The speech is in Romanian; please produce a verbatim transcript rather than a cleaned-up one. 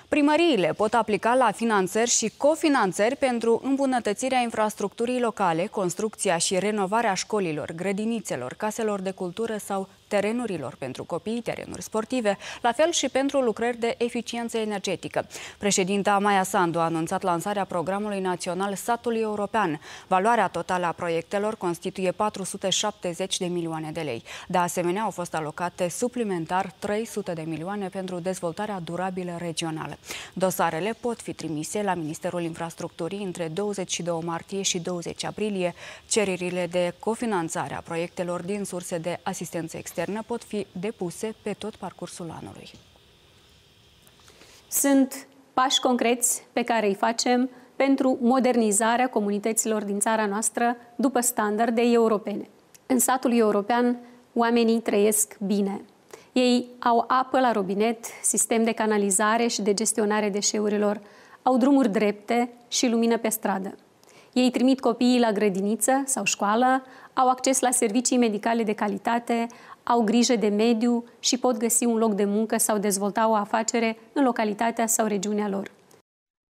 Primăriile pot aplica la finanțări și cofinanțări pentru îmbunătățirea infrastructurii locale, construcția și renovarea școlilor, grădinițelor, caselor de cultură sau terenurilor pentru copii, terenuri sportive, la fel și pentru lucrări de eficiență energetică. Președinta Maia Sandu a anunțat lansarea programului național Satului European. Valoarea totală a proiectelor constituie patru sute șaptezeci de milioane de lei. De asemenea, au fost alocate suplimentar trei sute de milioane pentru dezvoltarea durabilă regională. Dosarele pot fi trimise la Ministerul Infrastructurii între douăzeci și doi martie și douăzeci aprilie. Cererile de cofinanțare a proiectelor din surse de asistență externă pot fi depuse pe tot parcursul anului. Sunt pași concreți pe care îi facem pentru modernizarea comunităților din țara noastră după standarde europene. În satul european, oamenii trăiesc bine. Ei au apă la robinet, sistem de canalizare și de gestionare deșeurilor, au drumuri drepte și lumină pe stradă. Ei trimit copiii la grădiniță sau școală, au acces la servicii medicale de calitate, au grijă de mediu și pot găsi un loc de muncă sau dezvolta o afacere în localitatea sau regiunea lor.